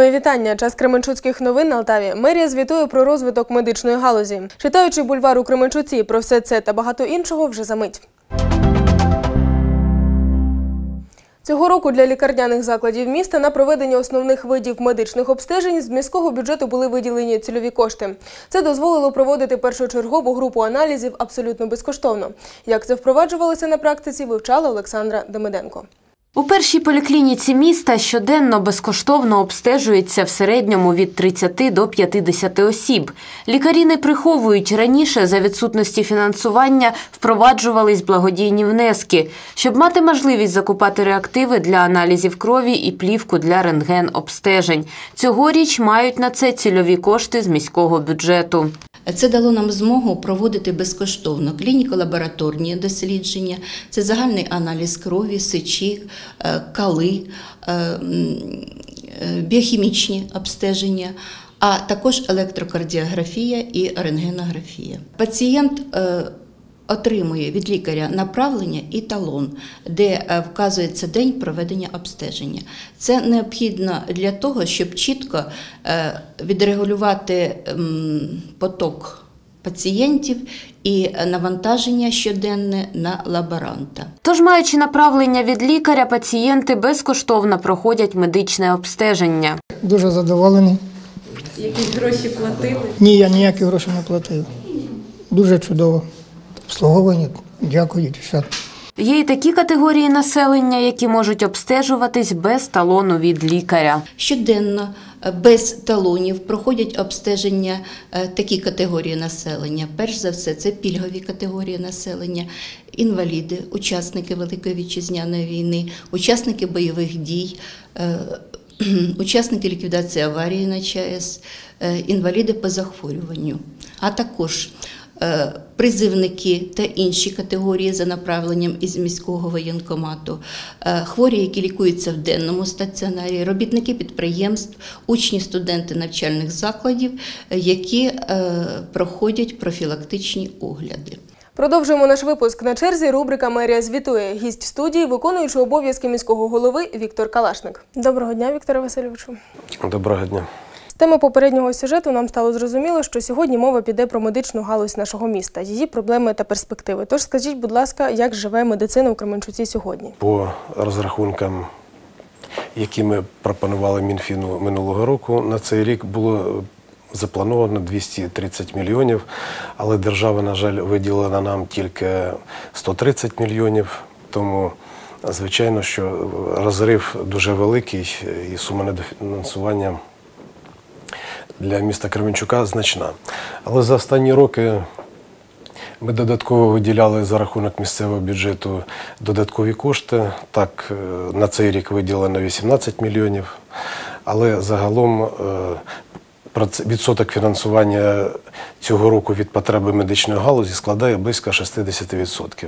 Мої вітання. Час кременчуцьких новин на Алтаві. Мерія звітує про розвиток медичної галузі. Читаючи бульвар у Кременчуці, про все це та багато іншого вже за мить. Цього року для лікарняних закладів міста на проведення основних видів медичних обстежень з міського бюджету були виділені цільові кошти. Це дозволило проводити першочергову групу аналізів абсолютно безкоштовно. Як це впроваджувалося на практиці, вивчала Олександра Демиденко. У першій поліклініці міста щоденно безкоштовно обстежується в середньому від 30 до 50 осіб. Лікарі не приховують, раніше за відсутності фінансування впроваджувались благодійні внески, щоб мати можливість закупати реактиви для аналізів крові і плівку для рентген-обстежень. Цьогоріч мають на це цільові кошти з міського бюджету. Це дало нам змогу проводити безкоштовно клініко-лабораторні дослідження, це загальний аналіз крові, сечі, кали, біохімічні обстеження, а також електрокардіографія і рентгенографія. Пацієнт отримує від лікаря направлення і талон, де вказується день проведення обстеження. Це необхідно для того, щоб чітко відрегулювати поток пацієнтів і навантаження щоденне на лаборанта. Тож, маючи направлення від лікаря, пацієнти безкоштовно проходять медичне обстеження. Дуже задоволений. Якісь гроші платили? Ні, я ніякі гроші не платив. Дуже чудово. Обслуговування, дякую, дівчат. Є й такі категорії населення, які можуть обстежуватись без талону від лікаря. Щоденно без талонів проходять обстеження такі категорії населення. Перш за все, це пільгові категорії населення, інваліди, учасники Великої Вітчизняної війни, учасники бойових дій, учасники ліквідації аварії на ЧАЕС, інваліди по захворюванню, а також призивники та інші категорії за направленням із міського воєнкомату, хворі, які лікуються в денному стаціонарі, робітники підприємств, учні, студенти навчальних закладів, які проходять профілактичні огляди. Продовжуємо наш випуск. На черзі рубрика «Мерія звітує». Гість студії, виконуючий обов'язки міського голови Віктор Калашник. Доброго дня, Вікторе Васильовичу. Доброго дня. З теми попереднього сюжету нам стало зрозуміло, що сьогодні мова піде про медичну галузь нашого міста, її проблеми та перспективи. Тож скажіть, будь ласка, як живе медицина у Кременчуці сьогодні? По розрахункам, які ми пропонували Мінфіну минулого року, на цей рік було заплановано 230 мільйонів, але держава, на жаль, виділила нам тільки 130 мільйонів, тому звичайно, що розрив дуже великий і сума недофінансування для міста Кременчука значна. Але за останні роки ми додатково виділяли за рахунок місцевого бюджету додаткові кошти. Так, на цей рік виділено 18 мільйонів, але загалом відсоток фінансування цього року від потреби медичної галузі складає близько 60%.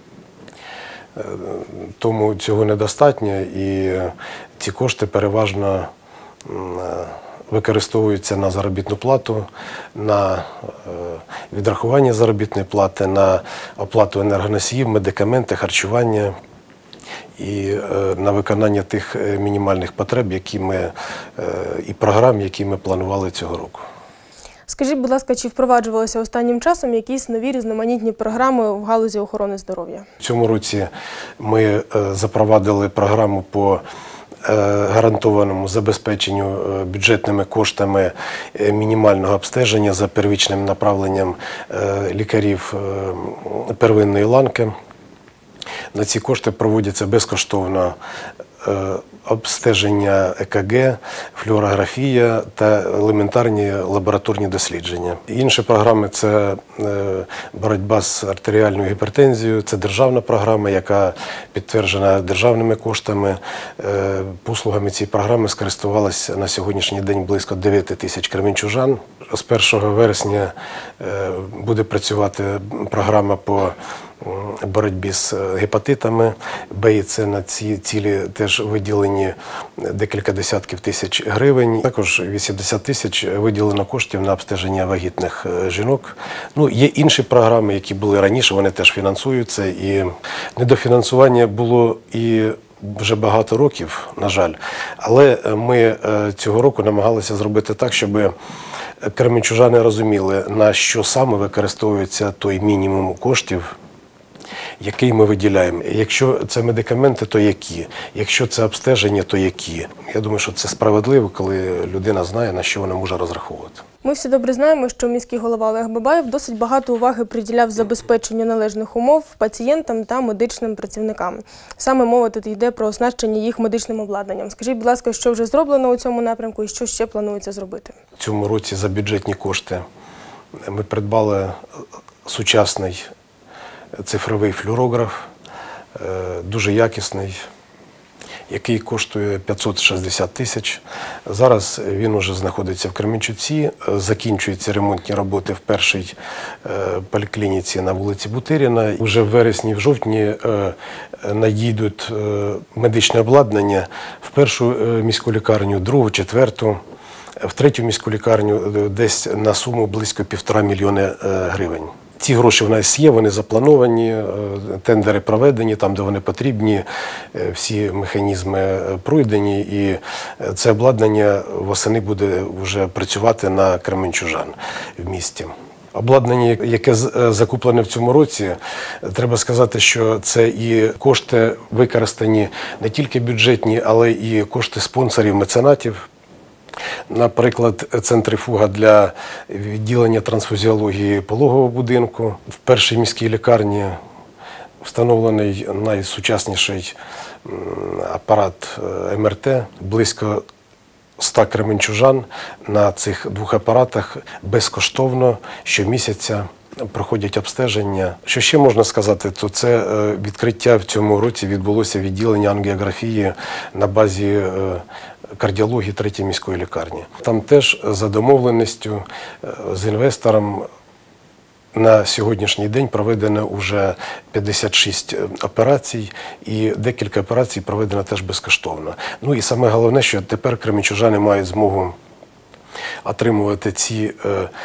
Тому цього недостатньо і ці кошти переважно використовуються на заробітну плату, на відрахування заробітної плати, на оплату енергоносіїв, медикаменти, харчування і на виконання тих мінімальних потреб, і програм, які ми планували цього року. Скажіть, будь ласка, чи впроваджувалися останнім часом якісь нові різноманітні програми в галузі охорони здоров'я? В цьому році ми запровадили програму по гарантованому забезпеченню бюджетними коштами мінімального обстеження за первічним направленням лікарів первинної ланки. На ці кошти проводяться безкоштовно обстеження ЕКГ, флюорографія та елементарні лабораторні дослідження. Інші програми – це боротьба з артеріальною гіпертензією, це державна програма, яка підтверджена державними коштами. Послугами цієї програми скористувалися на сьогоднішній день близько 9 тисяч кременчужан. З 1 вересня буде працювати програма по боротьбі з гепатитами. Б і С на ці цілі теж виділені декілька десятків тисяч гривень. Також 80 тисяч виділено коштів на обстеження вагітних жінок. Є інші програми, які були раніше, вони теж фінансуються. І недофінансування було і вже багато років, на жаль. Але ми цього року намагалися зробити так, щоб кременчужани розуміли, на що саме використовується той мінімум коштів, який ми виділяємо. Якщо це медикаменти, то які? Якщо це обстеження, то які? Я думаю, що це справедливо, коли людина знає, на що вона може розраховувати. Ми всі добре знаємо, що міський голова Олег Бабаєв досить багато уваги приділяв забезпеченню належних умов пацієнтам та медичним працівникам. Саме мова тут йде про оснащення їх медичним обладнанням. Скажіть, будь ласка, що вже зроблено у цьому напрямку і що ще планується зробити? В цьому році за бюджетні кошти ми придбали сучасний цифровий флюорограф, дуже якісний, який коштує 560 тисяч. Зараз він уже знаходиться в Кременчуці, закінчуються ремонтні роботи в першій поліклініці на вулиці Бутиріна. Уже в вересні, в жовтні надійдуть медичне обладнання в першу міську лікарню, другу, четверту, в третю міську лікарню десь на суму близько 1,5 мільйона гривень. Ці гроші в нас є, вони заплановані, тендери проведені, там, де вони потрібні, всі механізми пройдені, і це обладнання восени буде вже працювати на кременчужан в місті. Обладнання, яке закуплене в цьому році, треба сказати, що це і кошти використані не тільки бюджетні, але і кошти спонсорів, меценатів. Наприклад, центрифуга для відділення трансфузіології пологового будинку. В першій міській лікарні встановлений найсучасніший апарат МРТ. Близько 100 кременчужан на цих двох апаратах безкоштовно щомісяця проходять обстеження. Що ще можна сказати, то це відкриття в цьому році відбулося відділення ангіографії на базі кардіології 3-ї міської лікарні. Там теж за домовленістю з інвестором на сьогоднішній день проведено вже 56 операцій, і декілька операцій проведено теж безкоштовно. Ну і саме головне, що тепер кременчужани мають змогу отримувати ці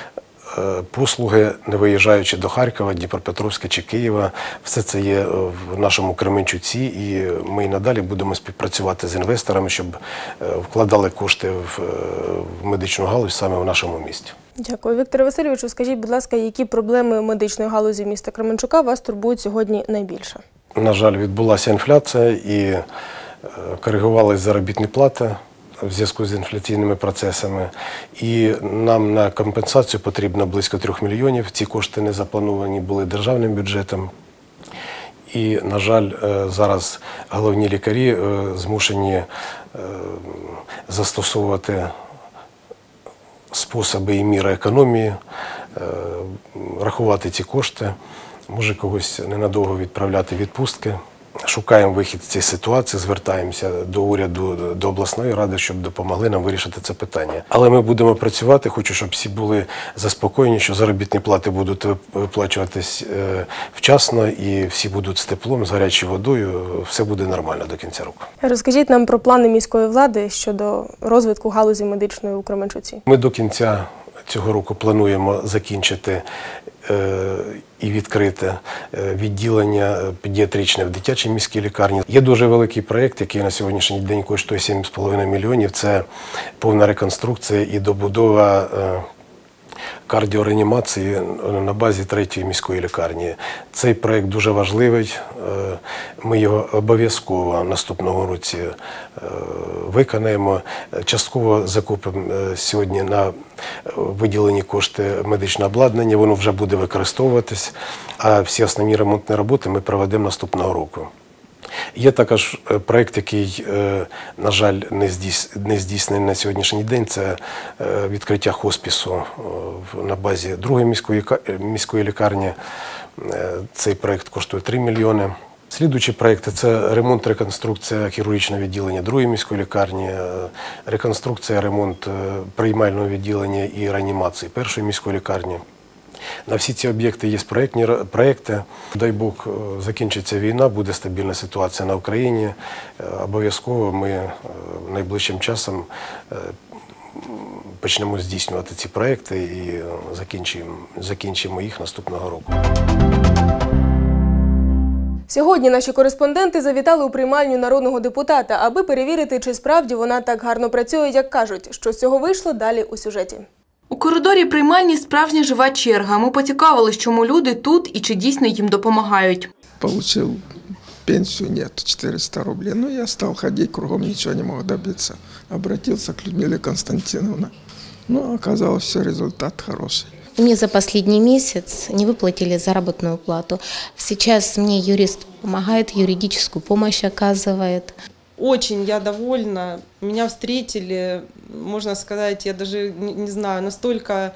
послуги, не виїжджаючи до Харкова, Дніпропетровська чи Києва. Все це є в нашому Кременчуці, і ми і надалі будемо співпрацювати з інвесторами, щоб вкладали кошти в медичну галузь саме в нашому місті. Дякую. Вікторе Васильовичу, скажіть, будь ласка, які проблеми медичної галузі міста Кременчука вас турбують сьогодні найбільше? На жаль, відбулася інфляція і коригувалися заробітні плати в зв'язку з інфляційними процесами. І нам на компенсацію потрібно близько 3 мільйонів. Ці кошти не заплановані були державним бюджетом. І, на жаль, зараз головні лікарі змушені застосовувати способи і міри економії, рахувати ці кошти, може когось ненадовго відправляти в відпустки. Шукаємо вихід з цієї ситуації, звертаємося до уряду, до обласної ради, щоб допомогли нам вирішити це питання. Але ми будемо працювати, хочу, щоб всі були заспокоєні, що заробітні плати будуть виплачуватись вчасно і всі будуть з теплом, з гарячою водою, все буде нормально до кінця року. Розкажіть нам про плани міської влади щодо розвитку галузі медичної у Кременчуці. Ми до кінця цього року плануємо закінчити і відкрите відділення педіатричне в дитячій міській лікарні. Є дуже великий проєкт, який на сьогоднішній день коштує 7,5 мільйонів. Це повна реконструкція і добудова кардіореанімації на базі 3-ї міської лікарні. Цей проєкт дуже важливий. Ми його обов'язково наступного році виконаємо. Частково закупимо сьогодні на виділені кошти медичне обладнання, воно вже буде використовуватись, а всі основні ремонтні роботи ми проведемо наступного року. Є також проєкт, який, на жаль, не здійснений на сьогоднішній день. Це відкриття хоспісу на базі 2-ї міської лікарні. Цей проєкт коштує 3 мільйони. Слідуючі проєкти – це ремонт, реконструкція хірургічного відділення 2-ї міської лікарні, реконструкція, ремонт приймального відділення і реанімації 1-ї міської лікарні. На всі ці об'єкти є проєкти. Дай Бог, закінчиться війна, буде стабільна ситуація на Україні. Обов'язково ми найближчим часом почнемо здійснювати ці проєкти і закінчимо їх наступного року. Сьогодні наші кореспонденти завітали у приймальню народного депутата, аби перевірити, чи справді вона так гарно працює, як кажуть. Що з цього вийшло, далі у сюжеті. У коридорі приймальні справжня жива черга. Ми поцікавились, чому люди тут і чи дійсно їм допомагають. Получил пенсию, нет, 400 рублей. Но я стал ходить, кругом ничего не мог добиться. Обратился к Людмиле Константиновне. Ну, оказалось, все, результат хороший. Мне за последний месяц не выплатили заработную плату. Сейчас мне юрист помогает, юридическую помощь оказывает. Очень я довольна. Меня встретили, можно сказать, я даже не знаю, настолько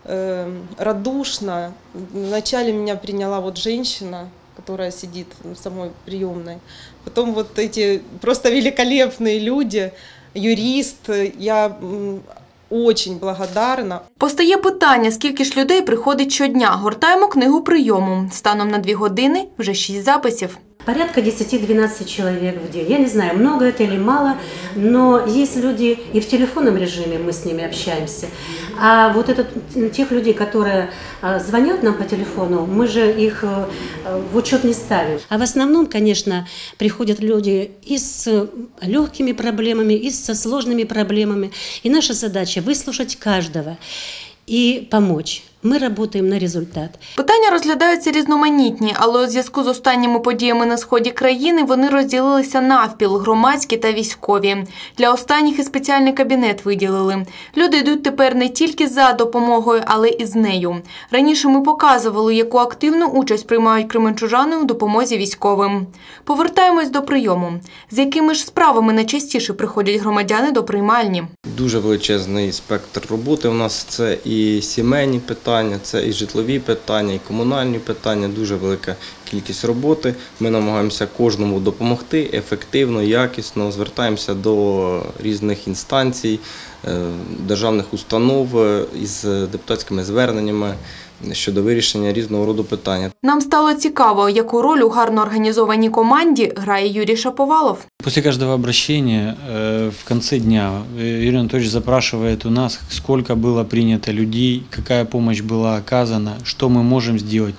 радушно. Вначале меня приняла вот женщина, которая сидит в самой приемной. Потом вот эти просто великолепные люди, юрист. Я очень благодарна. Постає питання, скільки ж людей приходить щодня. Гортаємо книгу прийому. Станом на 2 години вже 6 записів. Порядка 10-12 человек в день. Я не знаю, много это или мало, но есть люди, и в телефонном режиме мы с ними общаемся. А вот это тех людей, которые звонят нам по телефону, мы же их в учет не ставим. А в основном, конечно, приходят люди и с легкими проблемами, и со сложными проблемами. И наша задача выслушать каждого и помочь. Ми працюємо на результат. Питання розглядаються різноманітні, але у зв'язку з останніми подіями на сході країни вони розділилися навпіл – громадські та військові. Для останніх і спеціальний кабінет виділили. Люди йдуть тепер не тільки за допомогою, але і з нею. Раніше ми показували, яку активну участь приймають кременчужани у допомозі військовим. Повертаємось до прийому. З якими ж справами найчастіше приходять громадяни до приймальні? Дуже величезний спектр роботи у нас. Це і сімейні питання, це і житлові питання, і комунальні питання. Дуже велика кількість роботи. Ми намагаємося кожному допомогти ефективно, якісно. Звертаємося до різних інстанцій, державних установ із депутатськими зверненнями щодо вирішення різного роду питання. Нам стало цікаво, яку роль у гарно організованій команді грає Юрій Шаповалов. После каждого обращения в конце дня Юрий Анатольевич запрашивает у нас, сколько было принято людей, какая помощь была оказана, что мы можем сделать,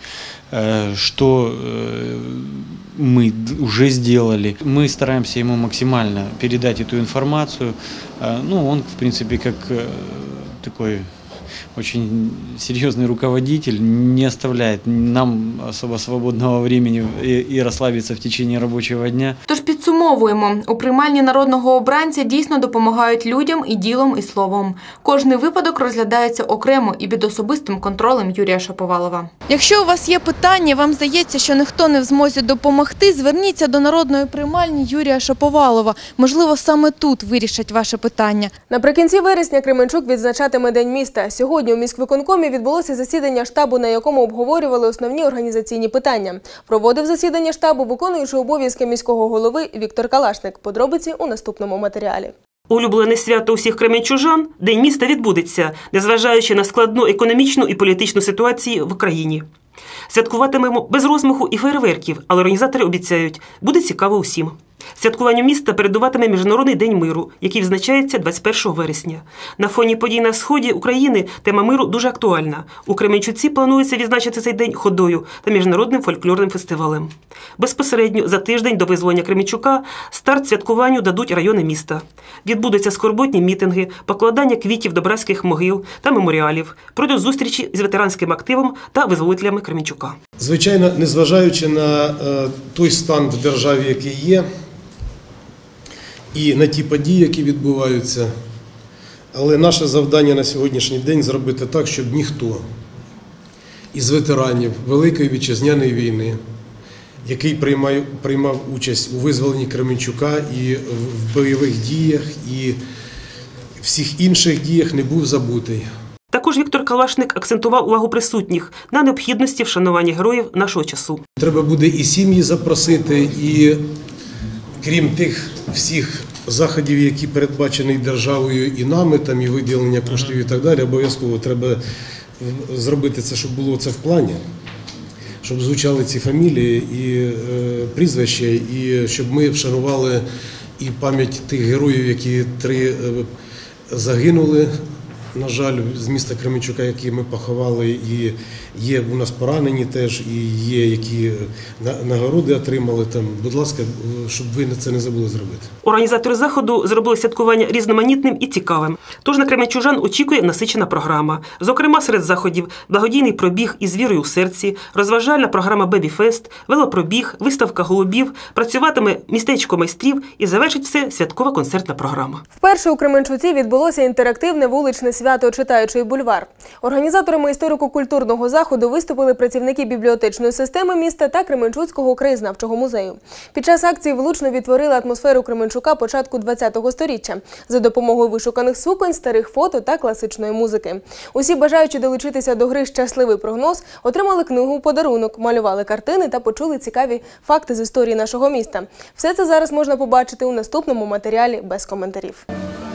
что мы уже сделали. Мы стараемся ему максимально передать эту информацию. Ну, он, в принципе, как такой очень серьезный руководитель, не оставляет нам особо свободного времени и расслабиться в течение рабочего дня. Тож підсумовуємо, у приймальні народного обранця дійсно допомагають людям і ділом, і словом. Кожний випадок розглядається окремо і під особистим контролем Юрія Шаповалова. Якщо у вас є питання, вам здається, що ніхто не в змозі допомогти, зверніться до народної приймальні Юрія Шаповалова. Можливо, саме тут вирішать ваше питання. Наприкінці вересня Кременчук відзначатиме День міста. Сьогодні у міськвиконкомі відбулося засідання штабу, на якому обговорювали основні організаційні питання. Проводив засідання штабу виконуючий обов'язки міського голови Віктор Калашник. Подробиці у наступному матеріалі. Улюблене свято усіх кременчужан – День міста відбудеться, незважаючи на складну економічну і політичну ситуацію в країні. Святкуватимемо без розмаху і фейерверків, але організатори обіцяють – буде цікаво усім. Святкуванню міста передуватиме Міжнародний день миру, який відзначається 21 вересня. На фоні подій на сході України тема миру дуже актуальна. У Кременчуці планується відзначити цей день ходою та міжнародним фольклорним фестивалем. Безпосередньо за тиждень до визволення Кременчука старт святкуванню дадуть райони міста. Відбудуться скорботні мітинги, покладання квітів до братських могил та меморіалів, пройдуть зустрічі з ветеранським активом та визволителями Кременчука. Звичайно, незважаючи на той стан в державі, який є, і на ті події, які відбуваються. Але наше завдання на сьогоднішній день – зробити так, щоб ніхто із ветеранів Великої Вітчизняної війни, який приймав участь у визволенні Кременчука і в бойових діях, і всіх інших діях, не був забутий. Також Віктор Калашник акцентував увагу присутніх на необхідності вшанування героїв нашого часу. Треба буде і сім'ї запросити, і крім тих всіх заходів, які передбачені державою і нами, там і виділення коштів і так далі, обов'язково треба зробити це, щоб було це в плані, щоб звучали ці фамілії і прізвища, і щоб ми вшанували і пам'ять тих героїв, які 3 загинули на жаль, з міста Кременчука, які ми поховали, і є у нас поранені теж, і є, які нагороди отримали там. Будь ласка, щоб ви це не забули зробити. Організатори заходу зробили святкування різноманітним і цікавим. Тож на кременчужан очікує насичена програма. Зокрема, серед заходів благодійний пробіг із вірою у серці, розважальна програма «Бебі-фест», велопробіг, виставка голубів, працюватиме містечко майстрів і завершить все святкова концертна програма. Вперше у Кременчуці відбулося інтерактивне вуличне свято «Читаючий бульвар». Організаторами історико-культурного заходу виступили працівники бібліотечної системи міста та Кременчуцького краєзнавчого музею. Під час акції влучно відтворили атмосферу Кременчука початку ХХ століття за допомогою вишуканих суконь, старих фото та класичної музики. Усі бажаючі долучитися до гри «Щасливий прогноз» отримали книгу у подарунок, малювали картини та почули цікаві факти з історії нашого міста. Все це зараз можна побачити у наступному матеріалі без коментарів.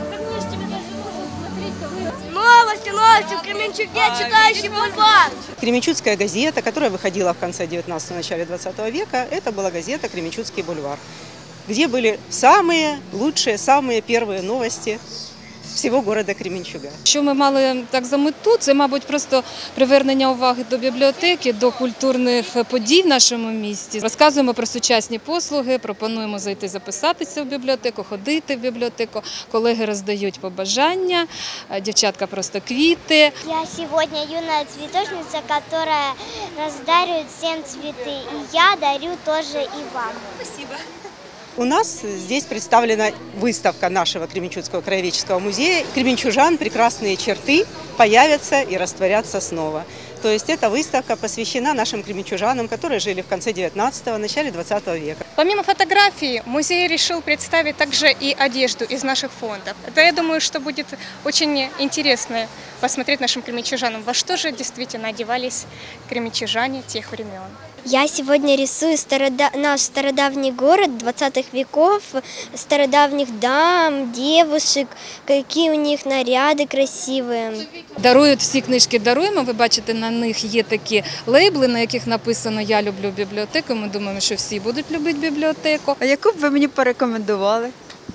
Новости в Кременчуке, читающий бульвар. Кременчуцкая газета, которая выходила в конце 19-го, начале 20 века, это была газета «Кременчуцкий бульвар», где были самые лучшие, самые первые новости всього города Кременчуга. Що ми мали так за мету, це, мабуть, просто привернення уваги до бібліотеки, до культурних подій в нашому місті. Розказуємо про сучасні послуги, пропонуємо зайти записатися в бібліотеку, ходити в бібліотеку. Колеги роздають побажання, дівчатка просто квіти. Я сьогодні юна цвіточниця, яка роздарює всім цвіти. І я дарю теж і вам. Спасибо. У нас здесь представлена выставка нашего Кременчуцкого краеведческого музея. Кременчужан прекрасные черты появятся и растворятся снова. То есть эта выставка посвящена нашим кременчужанам, которые жили в конце 19-го, начале 20 века. Помимо фотографий, музей решил представить также и одежду из наших фондов. Это, я думаю, что будет очень интересно посмотреть нашим кременчужанам, во что же действительно одевались кременчужане тех времен. Я сегодня рисую наш стародавний город 20-х веков, стародавних дам, девушек, какие у них наряды красивые. Дарують всі книжки, даруємо. Ви бачите, на них є такі лейбли, на яких написано «Я люблю бібліотеку». Ми думаємо, що всі будуть любити бібліотеку. А яку б ви мені порекомендували?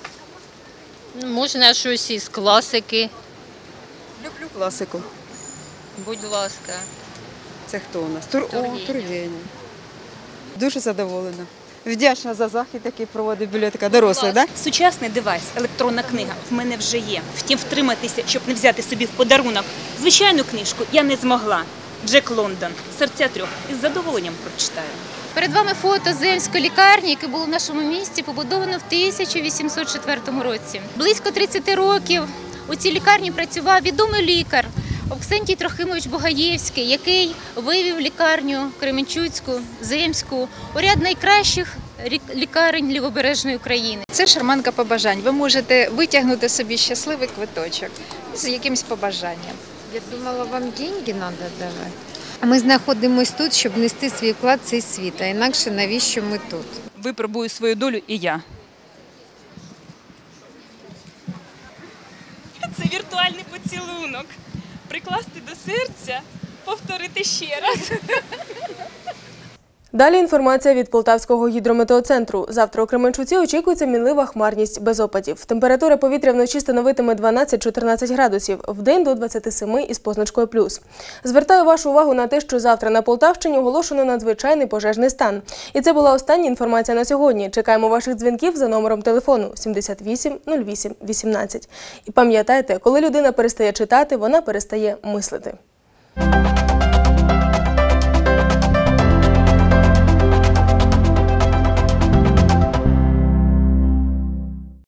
Можна щось із класики. Люблю класику. Будь ласка. Це хто у нас? Тургенєв. Дуже задоволена. Вдячна за захід, який проводить бібліотека дорослих, так? Сучасний девайс, електронна книга, в мене вже є. Втім, втриматися, щоб не взяти собі в подарунок звичайну книжку, я не змогла. Джек Лондон, «Серця трьох». Із задоволенням прочитаю. Перед вами фото земської лікарні, яке було в нашому місті побудовано в 1804 році. Близько 30 років у цій лікарні працював відомий лікар Оксентій Трохимович Бугаєвський, який вивів лікарню Кременчуцьку, земську у ряд найкращих лікарень Лівобережної України. Це шарманка побажань. Ви можете витягнути собі щасливий квиточок з якимось побажанням. Я думала, вам гроші треба давати. Ми знаходимося тут, щоб нести свій вклад в цей світ, а інакше навіщо ми тут? Випробую свою долю і я. Це віртуальний поцілунок. Прикласти до серця, повторити ще раз. Далі інформація від Полтавського гідрометеоцентру. Завтра у Кременчуці очікується мінлива хмарність без опадів. Температура повітря вночі становитиме 12-14 градусів, вдень до 27 із позначкою плюс. Звертаю вашу увагу на те, що завтра на Полтавщині оголошено надзвичайний пожежний стан. І це була остання інформація на сьогодні. Чекаємо ваших дзвінків за номером телефону 78 08 18. І пам'ятайте, коли людина перестає читати, вона перестає мислити.